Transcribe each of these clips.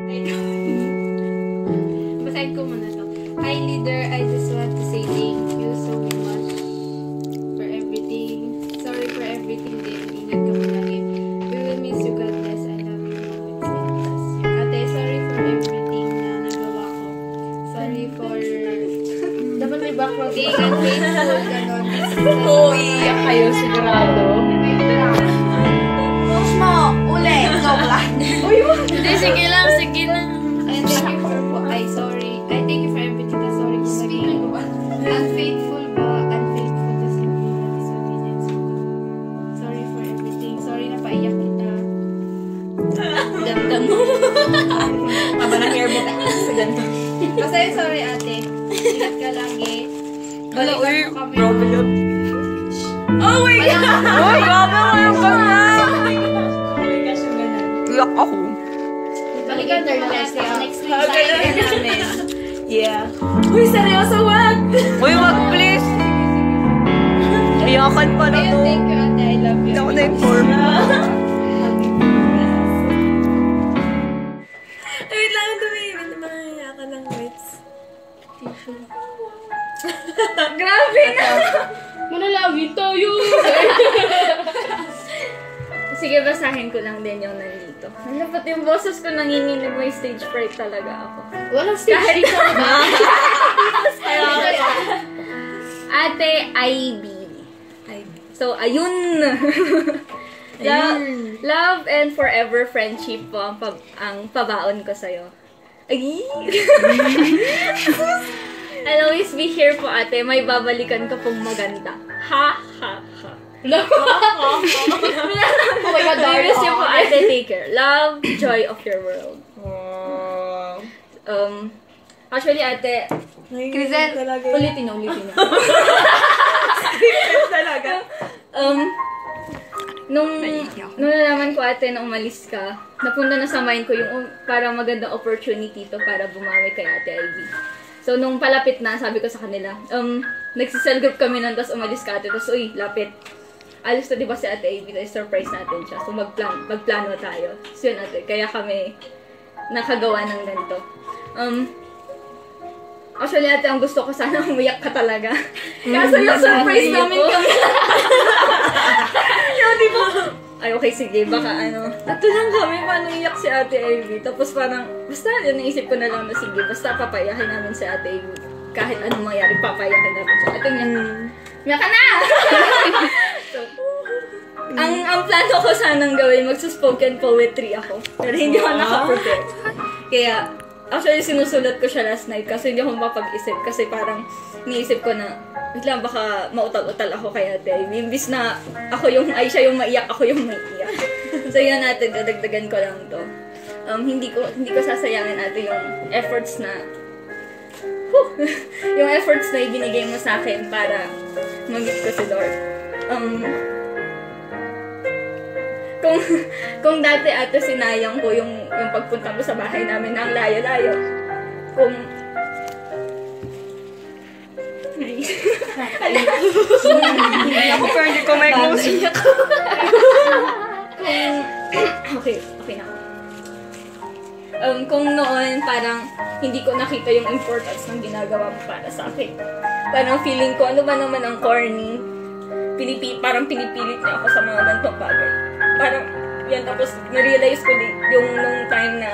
Basahin ko muna to. Hi, leader. I just want to say thank you so much for everything. Sorry for everything din. Ingat ka palagi. We will miss you. God bless. I love you. Ate, sorry for everything na nagawa ko. Sorry for... Dapat may background. Being unfaithful. Ganon. Oo, iiyak kayo sigurado. Push mo! Uli! Joke lang. Hindi, sige lang, sige lang. And thank you for... sorry. I thank you for everything. Sorry kung naging unfaithful ba? Unfaithful to simply na disobedience ko. Sorry for everything. Sorry na paiyak kita. Ganda mo. Aba ng hair mo. Ganda. Basta yun, sorry ate. Ingat ka lagi. Balikan mo kami. Problem. Oh my God! Uy! Grabe mo yung ganyan! Iyak ako. Balikan mo kami. Next week namin. Yeah. Uy, seryoso, wag! Uy, wag please! Iyakan pa na to. Thank you ate. I love you. Hindi ako na-inform. Wait lang, tumingin. Mahihayakan ng words. Tissue. Grabe na! Manalangin tayo! Sige, basahin ko lang din yung nandito. Dapat yung boses ko nanginginig, may stage fright talaga ako. Walang stage dito ba? Ate IB. So, ayun! Love and forever friendship po ang pabaon ko sa'yo. Ay! I'll always be here po, ate. May babalikan ka pong maganda. Ha, ha, ha. Oh my God, I miss you po, ate. Take care. Love, joy of your world. Actually, ate, Krisen, ulitin. talaga. Nung nalaman ko, ate, na umalis ka, napunta na sa mind ko yung parang magandang opportunity to para bumawi kay ate Ivy. So, nung palapit na, sabi ko sa kanila, nagsisell group kami nun, tapos umalis ka ate, tapos, uy, lapit. Alis na diba si ate Ivy, tapos surprise natin siya. So, magplano tayo. So, yun ate, kaya kami nakagawa ng ganito. Actually, ate, ang gusto ko sana umiyak ka talaga. Kaso yung surprise namin kami. Yung, di ba? Ay, okay, sige, baka Ito lang kami, paano iyak si ate Ivy. Tapos parang, basta yun, naisip ko na lang na sige, basta papayakin namin si ate Ivy. Kahit anong mangyari, papayakin namin siya. Ito niya, umiyak ka na! So, ang plano ko sanang gawin, magsuspoken poetry ako. Pero hindi ako nakaprepare. Kaya, actually, sinusulat ko siya last night kasi hindi ako mapag-isip. Kasi parang, niisip ko na, biglang baka mautal-utal ako kay ate Ivy. Imbis na siya yung maiyak, ako yung maiiyak. So, yun natin, dadagdagan ko lang to. Hindi ko sasayangin ate yung efforts na, yung efforts na ibinigay mo sa akin para mag-meet ko si Lord. Kung dati ate sinayang ko yung pagpunta mo sa bahay namin na ang layo-layo. Ako pero hindi ko may close. Okay na. Kung noon parang hindi ko nakita yung importance ng ginagawa mo para sa akin. Parang feeling ko, ano ba naman ang corny? Parang pinipilit niya ako sa mga ganitong bagay. Parang, yan, tapos na-realize ko yung nung time na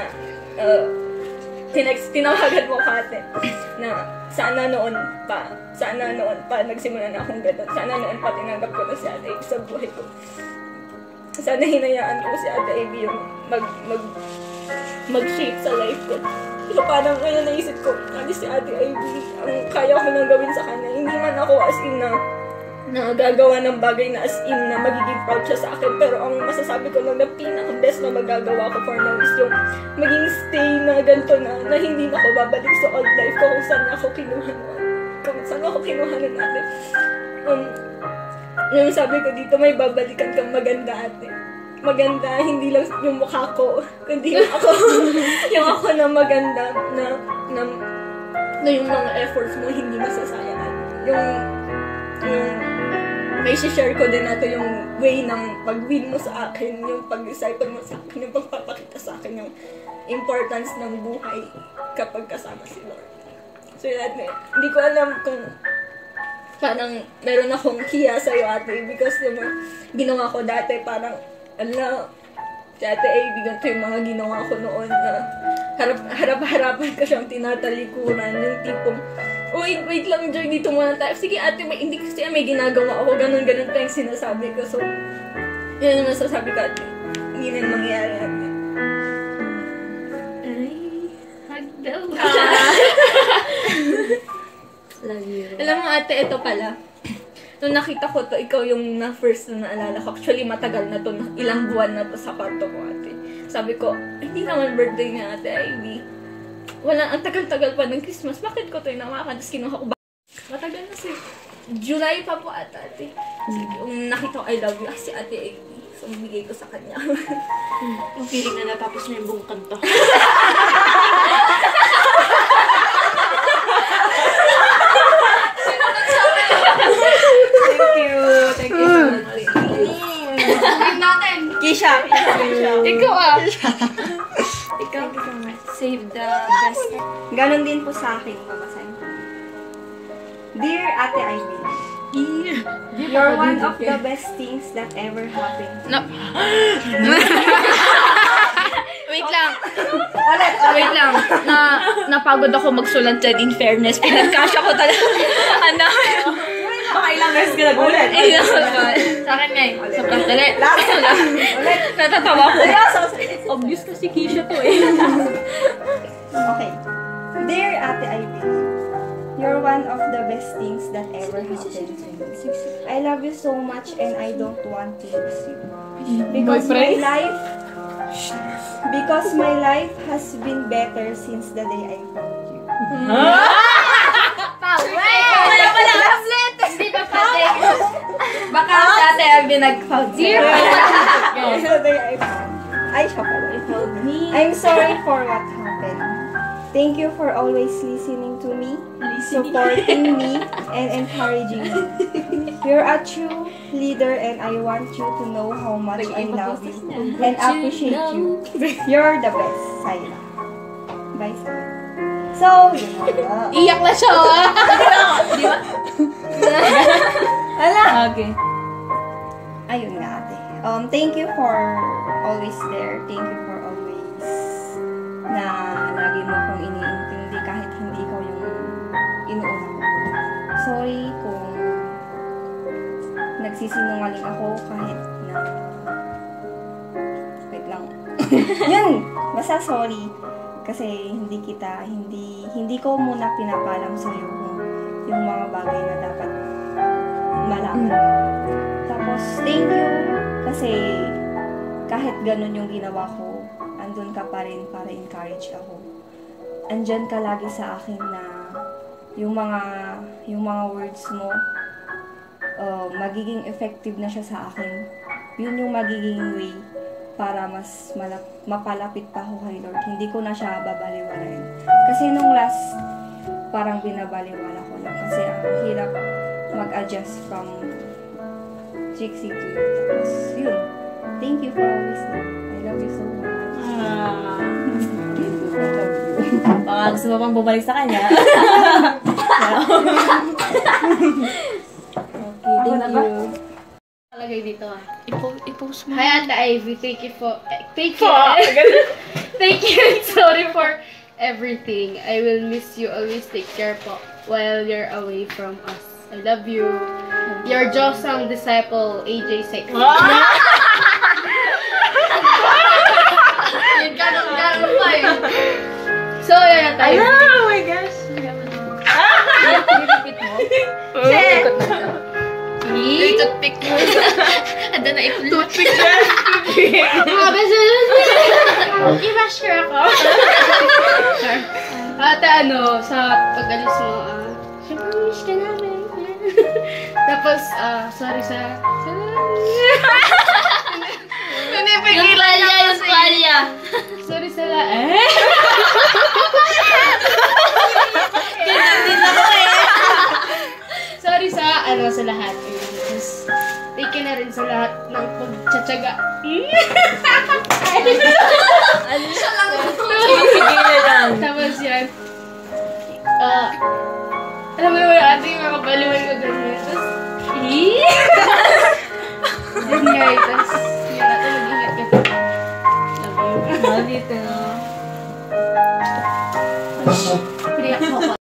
tinawagan mo ka ate, na sana noon pa nagsimula na akong gano'n. Sana noon pa tinanggap ko na si ate Ivy sa buhay ko. Sana hinayaan ko si ate Ivy yung mag-shape sa life ko. So parang ngayon naisip ko, si ate Ivy, ang kaya ko nang gawin sa kanya. Hindi man ako as in na gagawa ng bagay na as in na magiging proud siya sa akin. Pero ang masasabi ko lang na pinaka-best na magagawa ko for now is yung maging stay na ganito na hindi na ako babalik sa old life ko kung saan ako kinuha nun natin. Yung sabi ko dito, may babalikan kang maganda ate. Maganda, hindi lang yung mukha ko, kundi yung ako. Yung ako na maganda na yung mga efforts mo hindi masasayangan. Yung may share ko din nato yung way ng pag-win mo sa akin, yung pag-disciple mo sa akin, yung pagpapakita sa akin, yung importance ng buhay kapag kasama si Lord. So yun, hindi ko alam kung parang meron akong hiya sa'yo, ate, because naman ginawa ko dati parang, si Ate Ivy, ganito yung mga ginawa ko noon na harap-harapan ka siyang tinatalikuran, yung tipong, wait lang, Joy, dito muna tayo. Sige, ate, hindi kasi may ginagawa ako, ganun pa yung sinasabi ko. So, yun naman sasabi ko, ate, hindi na mangyayari, ate. Hug daw. Love you. Alam mo, ate, ito pala. Nung nakita ko to, ikaw yung na-first na naalala ko. Actually, matagal na to, ilang buwan na to sa kwarto ko, ate. Sabi ko, hindi naman birthday ni Ate Ivy. Ang tagal-tagal pa ng Christmas. Bakit ko to inawakan? Tapos kinuha ko ba? Matagal na July pa po ate. Yung nakita ko, I love you, si Ate Ivy. So, bigay ko sa kanya. Yung feeling na natapos na yung buong kanta. Thank you so much. Tingnan natin. Kisha. Ikaw Ikaw. Save the best. Ganon din po sa akin, babasahin ko. Dear Ate Ivy, you're one of the best things that ever happened. Wait lang. Wait lang. Napagod ako magsulat dyan, in fairness. Pinagkasya ko talaga. Baka ilang beses ka nagulit. Sa akin nga sobrang dali. Natatawa ko. Obvious kasi Kisha to eh. Okay. Dear Ate Ivy, you're one of the best things that ever happened. I love you so much and I don't want to lose you. Because my life has been better since the day I found you. Hindi pa pwede. Baka sa Ate Ivy nag-found Dear Since the day I found you. Ay, siya pala. I'm sorry for what happened. Thank you for always listening to me, supporting me, and encouraging me. You're a true leader and I want you to know how much I love you and appreciate you. You're the best, Sayla. Bye, Sayla. So, Iyak na siya. Di ba? ala! Okay. Ayun nga, ate. Thank you for always there. Thank you for always na lagi mo akong iniintindi kahit hindi ikaw yung inuuna ko. Sorry kung nagsisinungaling ako kahit na... Wait lang. Yun! Basta sorry. Kasi hindi ko muna pinapalam sa'yo yung mga bagay na dapat malaman. Tapos, thank you. Kasi kahit ganun yung ginawa ko, andun ka pa rin para encourage ako. Andyan ka lagi sa akin na yung mga words mo, magiging effective na siya sa akin. Yun yung magiging way para mas mapalapit pa ako kay Lord. Hindi ko na siya babaliwalain. Kasi nung last, parang binabaliwala ko lang. Kasi ang hirap mag-adjust from Trixie to you. Tapos, yun. Thank you for always there. I love you so much. I love you. Baka gusto mo pang bumalik sa kanya. Okay, thank you. Palagay dito I-post mo. Hi Ate Ivy, thank you. Thank you and sorry for everything. I will miss you. Always take care po while you're away from us. I love you. Your Josang disciple, AJ Sexy. Yung ganun pa eh. So, yun na tayo. Oh my gosh! Repeat mo? Ikot na siya. Yung toothpick mo. Ando na ipula. Toothpick na. I-rush her ako. Ate, sa pag-alis mo, syempre, wish ka namin. Tapos, sorry sa... Pinipigilan niya yung tuwalya. Sorry sa Ganyan din ako eh. Sorry sa lahat. Just, thank you na rin sa lahat ng pagtsatsaga. Siya lang. Baliwan ko ganyan. Tapos, yun nga, tapos, yun natin, mag-ingat ka. Love you. Dito. Piniyak mo ko.